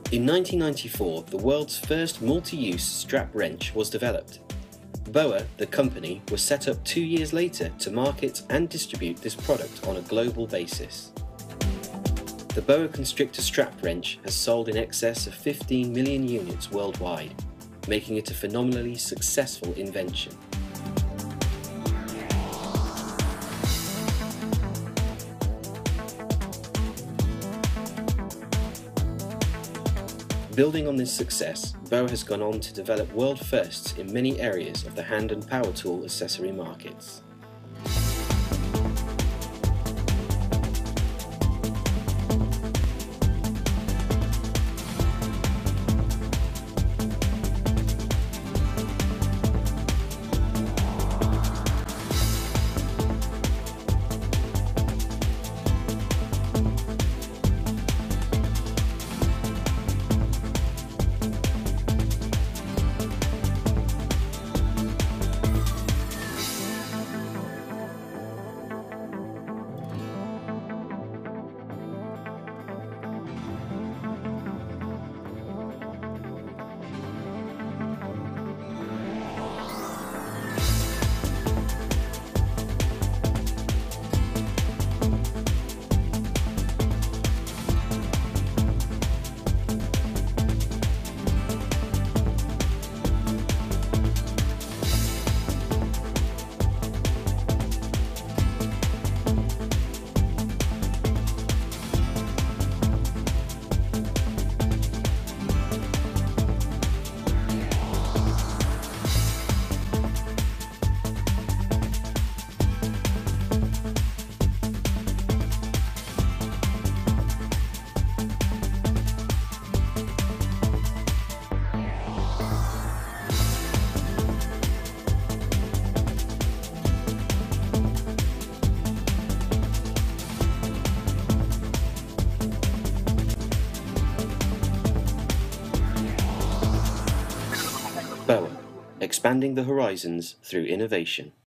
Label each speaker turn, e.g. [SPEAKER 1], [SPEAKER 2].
[SPEAKER 1] In 1994, the world's first multi-use strap wrench was developed. BOA, the company, was set up 2 years later to market and distribute this product on a global basis. The BOA Constrictor strap wrench has sold in excess of 15 million units worldwide, making it a phenomenally successful invention. Building on this success, BOA has gone on to develop world firsts in many areas of the hand and power tool accessory markets. BOA, expanding the horizons through innovation.